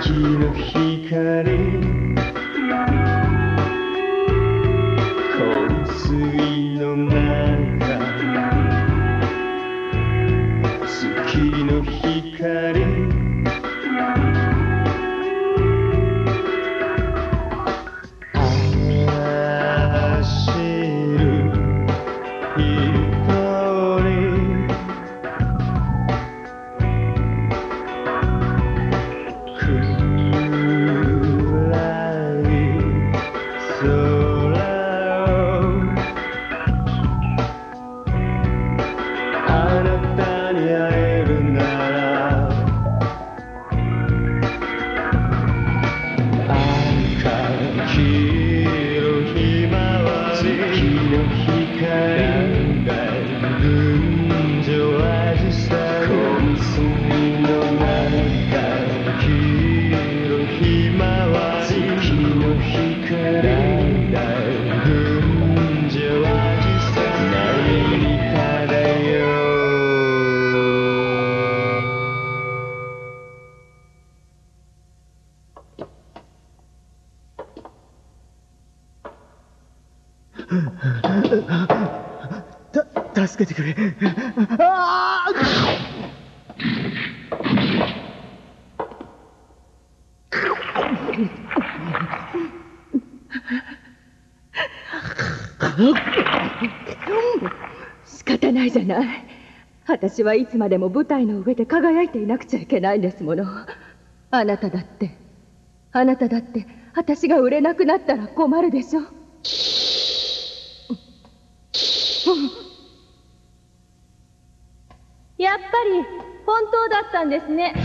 月の光香水の中月の光助けてくれ。ああ！ 仕方ないじゃない。私はいつまでも舞台の上で輝いていなくちゃいけないんですもの。あなただって私が売れなくなったら困るでしょ。 やっぱり本当だったんですね。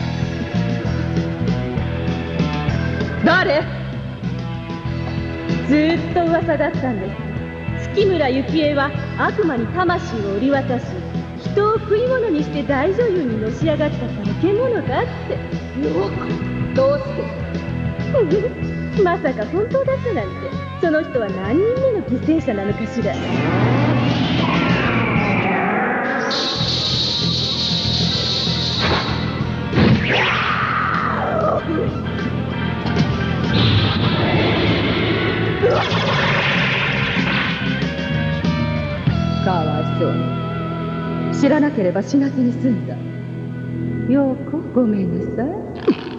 誰？ ずーっと噂だったんです。月村雪絵は悪魔に魂を売り渡し、人を食い物にして大女優にのし上がった化け物だって。 よくどうしてまさか本当だったなんて。その人は何人目の犠牲者なのかしら。 かわいそうに。知らなければ死なずに済んだ。ようこ、ごめんなさい。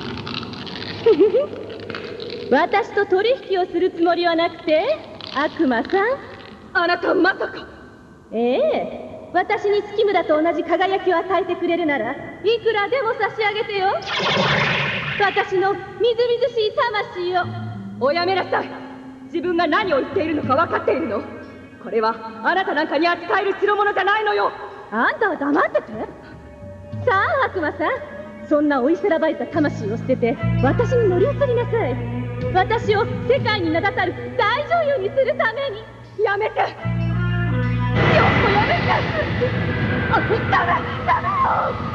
私と取引をするつもりはなくて、悪魔さん。 あなたまさか。 ええ、私に月村と同じ輝きを与えてくれるなら、いくらでも差し上げてよ。私のみずみずしい魂を。 おやめなさい。自分が何を言っているのか分かっているの？これはあなたなんかに扱える代物じゃないのよ。 あんたは黙ってて。さあ悪魔さん、そんな追いさらばれた魂を捨てて私に乗り移りなさい。私を世界に名だたる大女優にするために。 やめて。よっこやめて。ダメよ。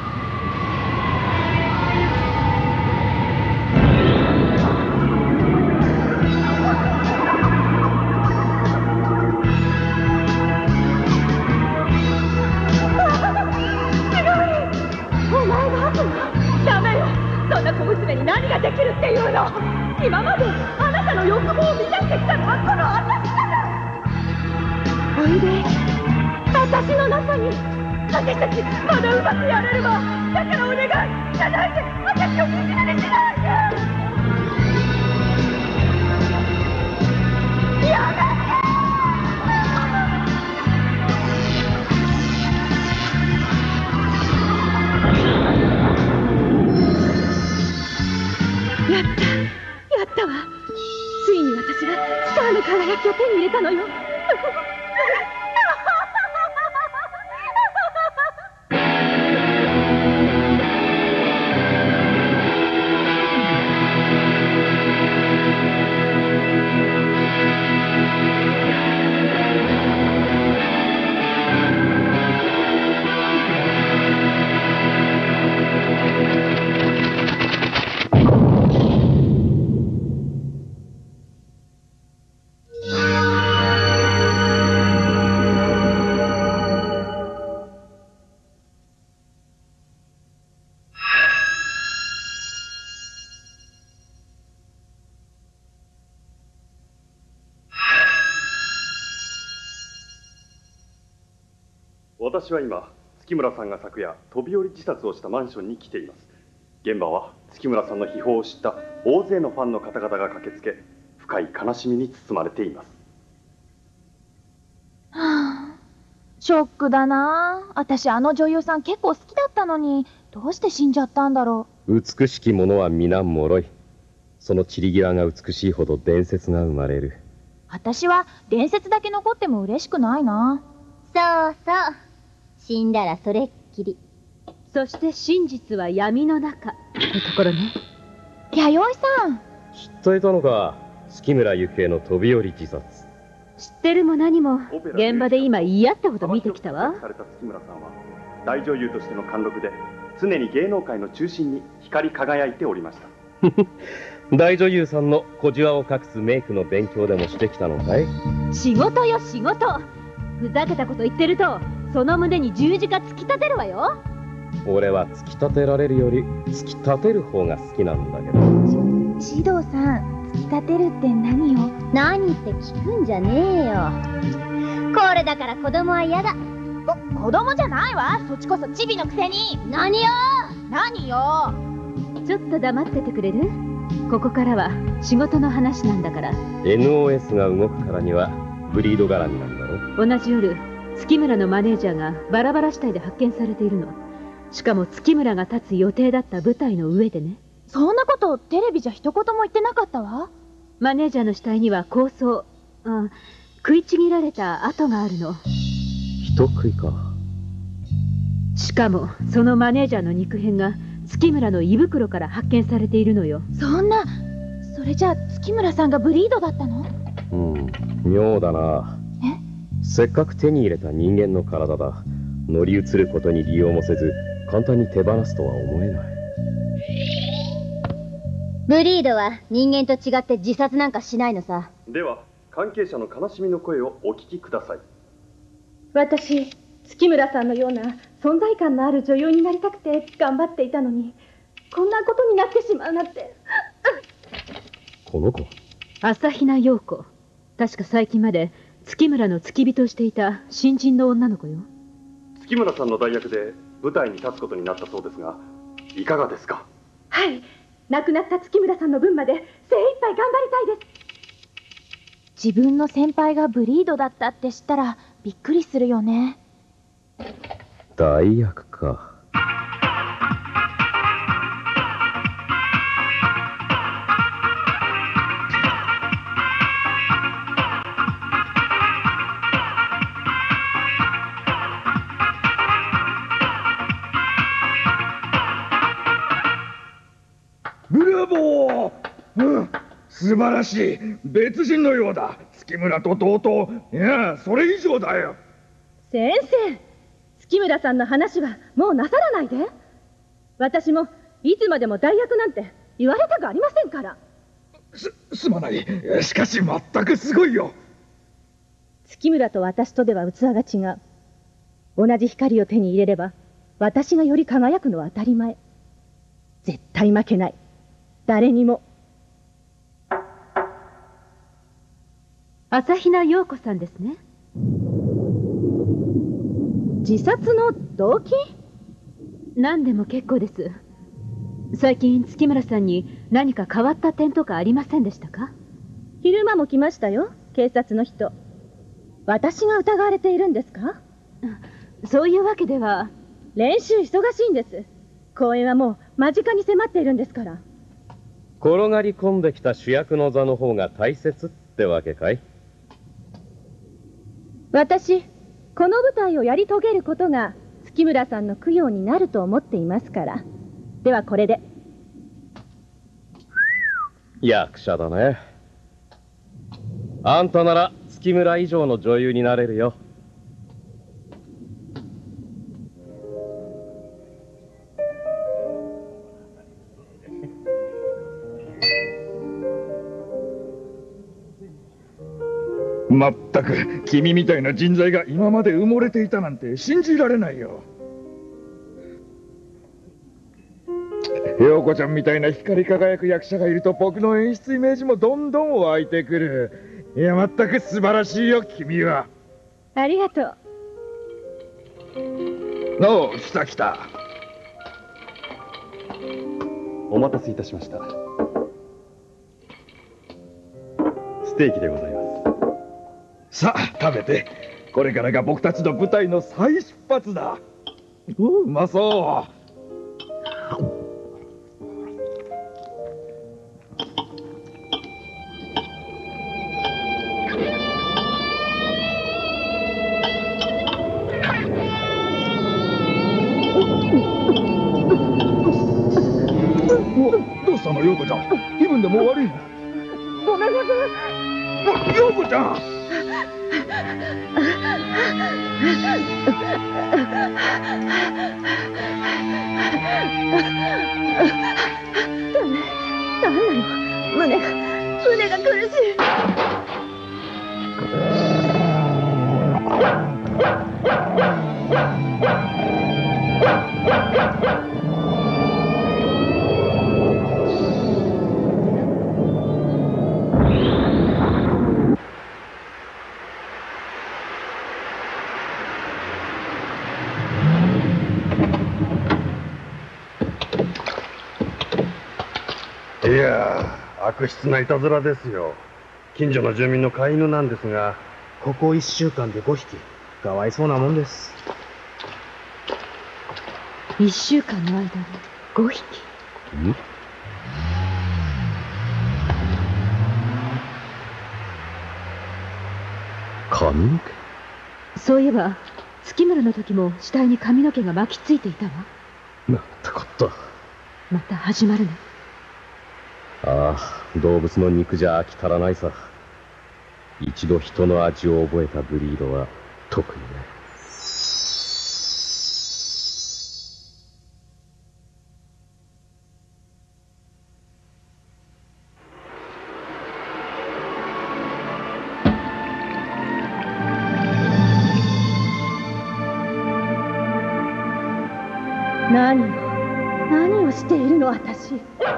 お前が悪魔？ダメよ。そんな小娘に何ができるっていうの？今まであなたの欲望を満たしてきたのはこの私だから。おいで、私の中に。私たちまだうまくやれるわ。だからお願い、じゃないで私を惨めにしないで。やめて。 やったわ。ついに私がスターの輝きを手に入れたのよ。 私は今、月村さんが昨夜飛び降り自殺をしたマンションに来ています。現場は月村さんの秘宝を知った大勢のファンの方々が駆けつけ、深い悲しみに包まれています。 はあ、ショックだな。私あの女優さん結構好きだったのに、どうして死んじゃったんだろう。美しきものは皆脆い。その散り際が美しいほど伝説が生まれる。 私は伝説だけ残っても嬉しくないな。 そうそう、死んだらそれっきり。 そして真実は闇の中ってところね。 弥生さん、 知っていたのか。月村ゆきえの飛び降り自殺。 知ってるも何も現場で今言い合ったほど見てきたわ。 された月村さんは大女優としての貫禄で常に芸能界の中心に光り輝いておりました。 大女優さんの小じわを隠すメイクの勉強でもしてきたのかい？ 仕事よ仕事。ふざけたこと言ってるとその胸に十字架突き立てるわよ。 俺は突き立てられるより突き立てる方が好きなんだけど。 シドさん、突き立てるって何よ？ 何って聞くんじゃねえよ。これだから子供は嫌だ。 子供じゃないわ。そっちこそチビのくせに。 何よ何よ。 ちょっと黙っててくれる？ここからは仕事の話なんだから。 NOS が動くからにはブリード絡みなんだろ。 同じ夜、月村のマネージャーがバラバラ死体で発見されているの。しかも月村が立つ予定だった舞台の上でね。 そんなことテレビじゃ一言も言ってなかったわ。 マネージャーの死体には食いちぎられた跡があるの。 人食いか。 しかもそのマネージャーの肉片が月村の胃袋から発見されているのよ。 そんな、それじゃあ月村さんがブリードだったの？ 妙だな。せっかく手に入れた人間の体だ。乗り移ることに利用もせず簡単に手放すとは思えない。 ブリードは人間と違って自殺なんかしないのさ。 では関係者の悲しみの声をお聞きください。 私、月村さんのような存在感のある女優になりたくて頑張っていたのに、こんなことになってしまうなんて。 この子、 朝比奈陽子。確か最近まで月村の付き人をしていた新人の女の子よ。 月村さんの代役で舞台に立つことになったそうですが、いかがですか？ はい、亡くなった月村さんの分まで精一杯頑張りたいです。 自分の先輩がブリードだったって知ったらびっくりするよね。 代役か。 ブラボー、素晴らしい。別人のようだ。月村と同等。いや、それ以上だよ。 先生、月村さんの話はもうなさらないで。私もいつまでも代役なんて言われたくありませんから。 すまない。しかし全くすごいよ。 月村と私とでは器が違う。同じ光を手に入れれば私がより輝くのは当たり前。絶対負けない。誰にも。 朝比奈陽子さんですね。 自殺の動機？ 何でも結構です。最近月村さんに何か変わった点とかありませんでしたか？ 昼間も来ましたよ、警察の人。私が疑われているんですか？ そういうわけでは。 練習忙しいんです。公演はもう間近に迫っているんですから。 転がり込んできた主役の座の方が大切ってわけかい？ 私、この舞台をやり遂げることが月村さんの供養になると思っていますから。ではこれで。 役者だね。あんたなら月村以上の女優になれるよ。 まったく君みたいな人材が今まで埋もれていたなんて信じられないよ。陽子ちゃんみたいな光り輝く役者がいると僕の演出イメージもどんどん湧いてくる。いや、まったく素晴らしいよ君は。 ありがとう。 おう、来た来た。 お待たせいたしました。ステーキでございます。 さあ食べて。これからが僕たちの舞台の再出発だ。うまそう。どうしたの、陽子ちゃん。気分でも悪いの？ ごめんなさい。 陽子ちゃん。 なんなの？胸が苦しい。 いやー、悪質ないたずらですよ。近所の住民の飼い犬なんですが、ここ1週間で5匹。かわいそうなもんです。 1週間の間に5匹。 髪の毛？ そういえば月村の時も死体に髪の毛が巻きついていたわ。 なんてこった。 また始まるね。 ああ、動物の肉じゃ飽き足らないさ。一度人の味を覚えたブリードは特にね。 何をしているの私。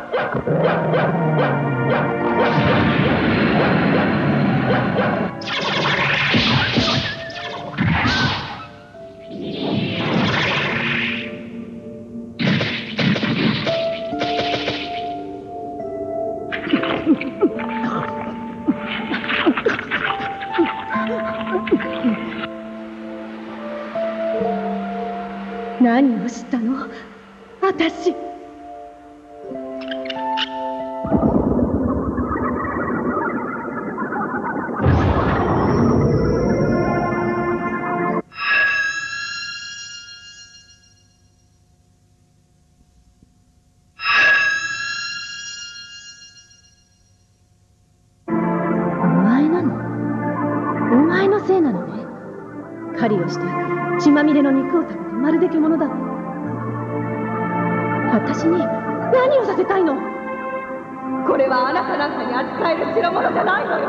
何をしたの私。お前のせいなのね。狩りをして血まみれの肉を食べてまるで獣だわ。私に何をさせたいの？ これはあなたなんかに扱える代物じゃないのよ。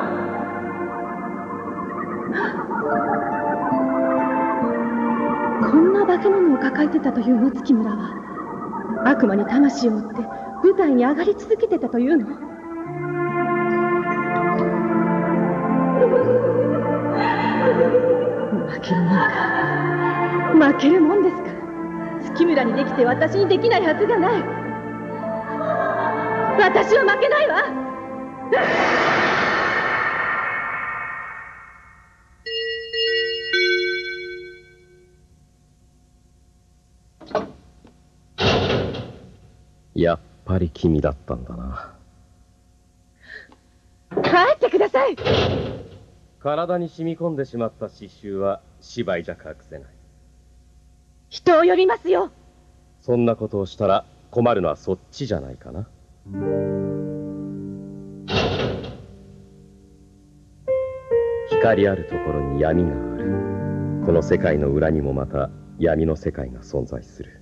こんな化け物を抱えてたというの月村は。悪魔に魂を売って舞台に上がり続けてたというの。負けるもんですか。月村にできて私にできないはずがない。私は負けないわ。 やっぱり君だったんだな。 帰ってください。 体に染み込んでしまった刺繍は芝居じゃ隠せない。 人を呼びますよ。 そんなことをしたら困るのはそっちじゃないかな。光あるところに闇がある。この世界の裏にもまた闇の世界が存在する。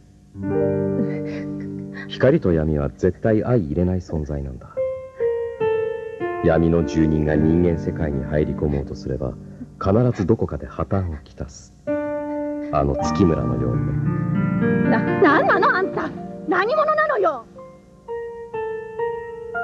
光と闇は絶対相入れない存在なんだ。闇の住人が人間世界に入り込もうとすれば必ずどこかで破綻をきたす。あの月村のようにね。 なんなのあんた。何者なのよ。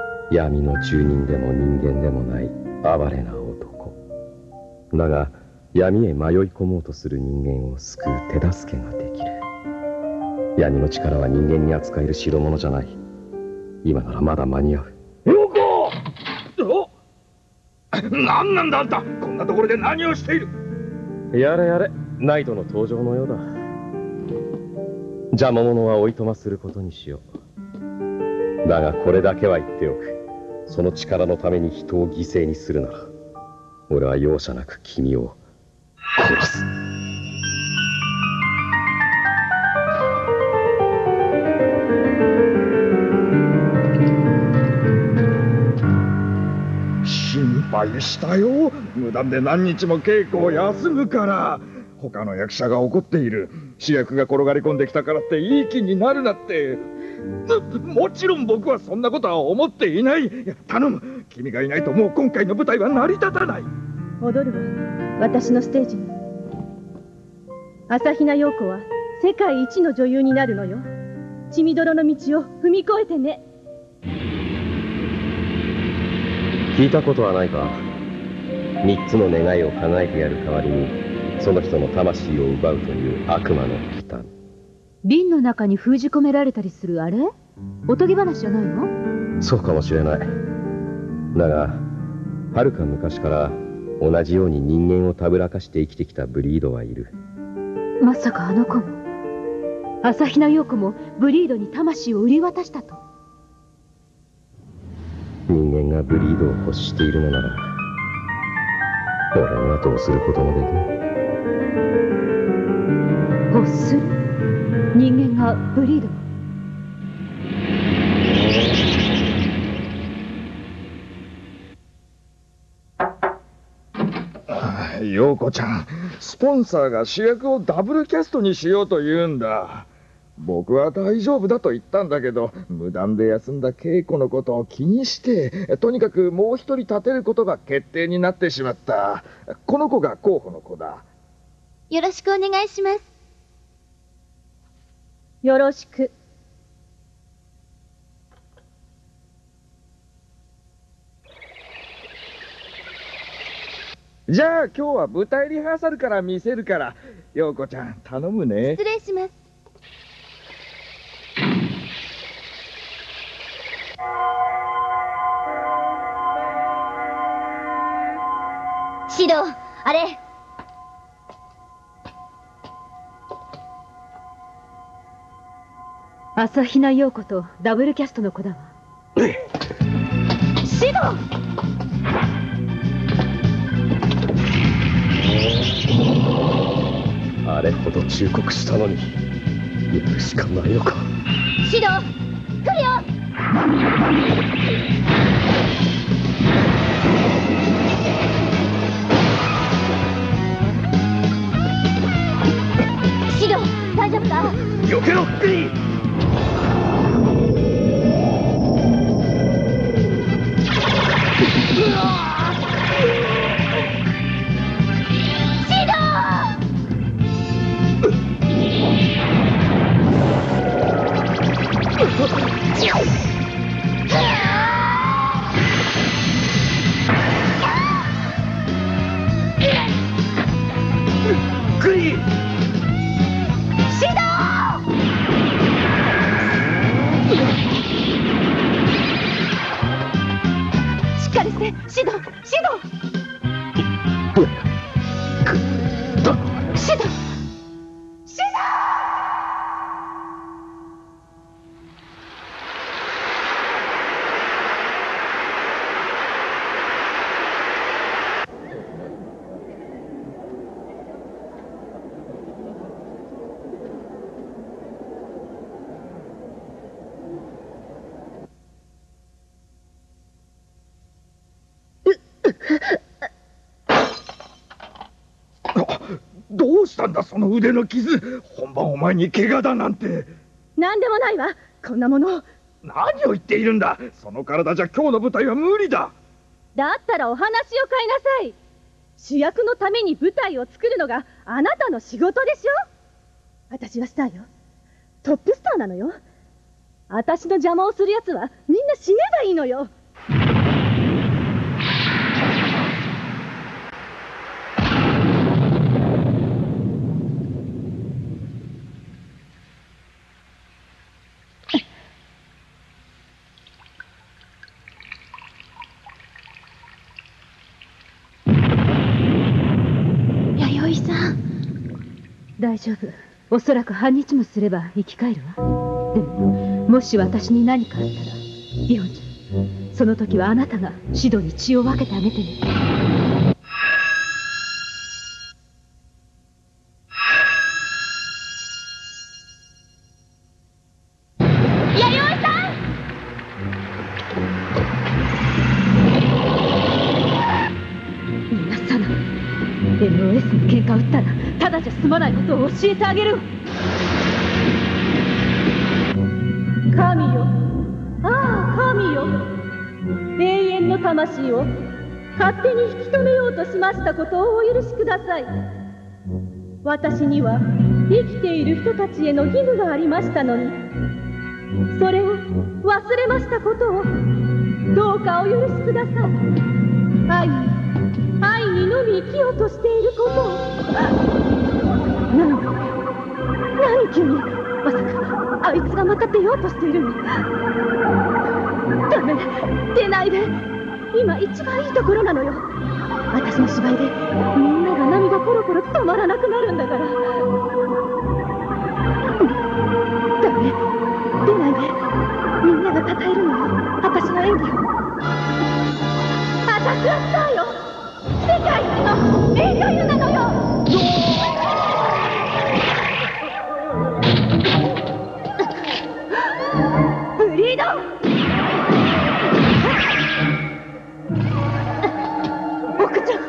闇の住人でも人間でもない哀れな男だが、 闇へ迷い込もうとする人間を救う手助けができる。闇の力は人間に扱える代物じゃない。今ならまだ間に合う。 陽子！何なんだあんた、こんなところで何をしている？ やれやれ、ナイトの登場のようだ。邪魔者はおいとますることにしよう。だがこれだけは言っておく。その力のために人を犠牲にするなら、俺は容赦なく君を殺す。 心配したよ。無断で何日も稽古を休むから。他の役者が怒っている。主役が転がり込んできたからっていい気になるなって。もちろん僕はそんなことは思っていない。いや、頼む。君がいないともう今回の舞台は成り立たない。 踊るわ、私のステージに。朝比奈陽子は世界一の女優になるのよ。血みどろの道を踏み越えてね。 聞いたことはないか。3つの願いを叶えてやる代わりにその人の魂を奪うという悪魔の忌憚。 瓶の中に封じ込められたりするあれ？おとぎ話じゃないの？ そうかもしれない。だがはるか昔から同じように人間をたぶらかして生きてきたブリードはいる。 まさかあの子も朝比奈陽子もブリードに魂を売り渡したと？ 人間がブリードを欲しているのなら俺にはどうすることもできない。 欲する？人間がブリードを？ 陽子ちゃん、スポンサーが主役をダブルキャストにしようと言うんだ。僕は大丈夫だと言ったんだけど、無断で休んだ稽古のことを気にして、とにかくもう一人立てることが決定になってしまった。この子が候補の子だ。 よろしくお願いします。 よろしく。 じゃあ今日は舞台リハーサルから見せるから、陽子ちゃん頼むね。 失礼します。シド、あれ。 朝比奈陽子とダブルキャストの子だわ。 シド！ あれほど忠告したのにやるしかないのか。 シド、来るよ。シド、大丈夫か？ 避けろ、グリー。グリー。 シド！しっかりして、シド！シド！シド！シド！ どうしたんだその腕の傷。本番お前に怪我だなんて。 なんでもないわ、こんなもの。 何を言っているんだ。その体じゃ今日の舞台は無理だ。 だったらお話を変えなさい。主役のために舞台を作るのがあなたの仕事でしょ。私はスターよ。トップスターなのよ。私の邪魔をするやつはみんな死ねばいいのよ。 大丈夫。おそらく半日もすれば生き返るわ。でももし私に何かあったら、イオンちゃん、その時はあなたがシドに血を分けてあげてね。SOS に喧嘩を打ったらただじゃ済まないことを教えてあげる。神よ、ああ神よ、永遠の魂を勝手に引き止めようとしましたことをお許しください。私には生きている人たちへの義務がありましたのに、それを忘れましたことをどうかお許しください。愛にのみ生きようとしていることを。何急に。まさかあいつがまた出ようとしているの。ダメ、出ないで。今一番いいところなのよ。私の芝居でみんなが涙ポロポロ止まらなくなるんだから。ダメ、出ないで。みんなが称えるのよ、私の演技を。私はスターよ、世界一の名女優なのよ。ブリード。僕ちゃん。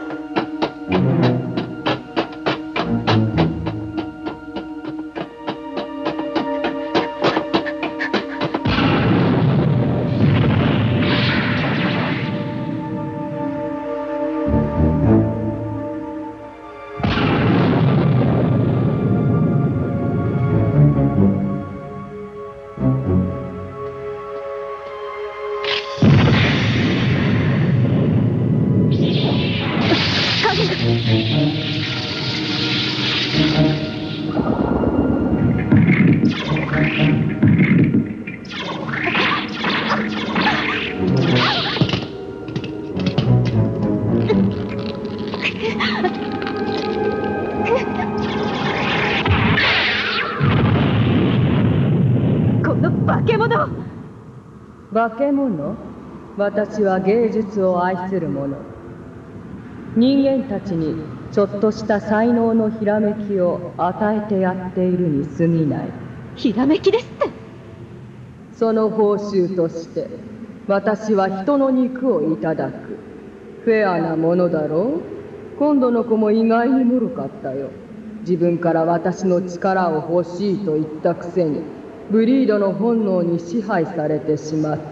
化け物？私は芸術を愛する者。人間たちにちょっとした才能のひらめきを与えてやっているに過ぎない。 ひらめきですって？ その報酬として私は人の肉をいただく。フェアなものだろう？今度の子も意外に脆かったよ。自分から私の力を欲しいと言ったくせにブリードの本能に支配されてしまった。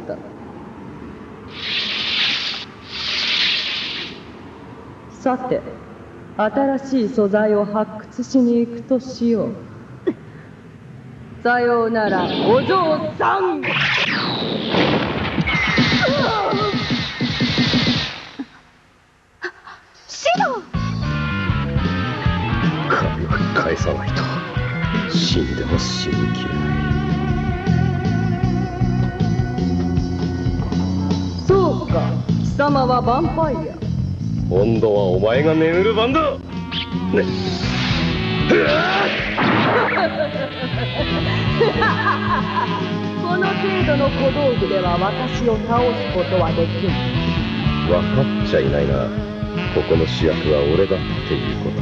さて、新しい素材を発掘しに行くとしよう。さようなら、お嬢さん。 シド！ 神は返さないと死んでも死にきれない。 そうか、貴様はヴァンパイア。 今度はお前が眠る番だ。ね。 この程度の小道具では私を倒すことはできん。 分かっちゃいないな。ここの主役は俺だっていうこと。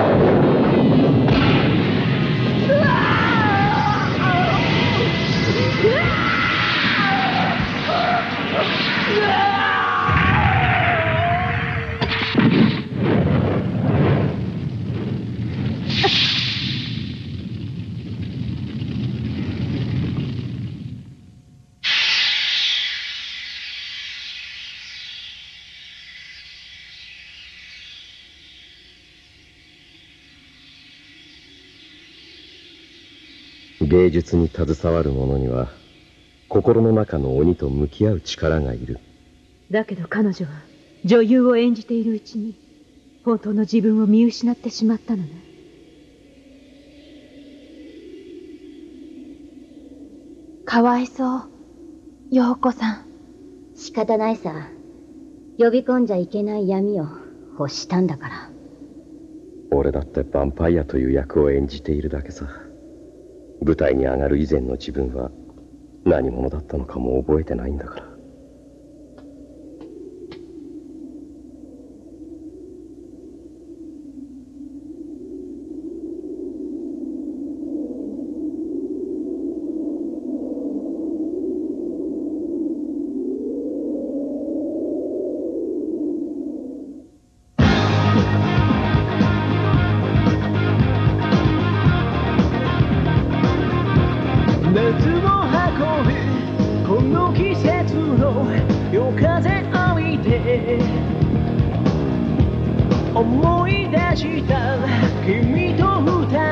芸術に携わる者には心の中の鬼と向き合う力がいる。 だけど彼女は女優を演じているうちに本当の自分を見失ってしまったのね。 かわいそう、陽子さん。 仕方ないさ。呼び込んじゃいけない闇を欲したんだから。 俺だってヴァンパイアという役を演じているだけさ。舞台に上がる以前の自分は何者だったのかも覚えてないんだから。 夏を運ぶこの季節の夜風浴びて思い出した君と二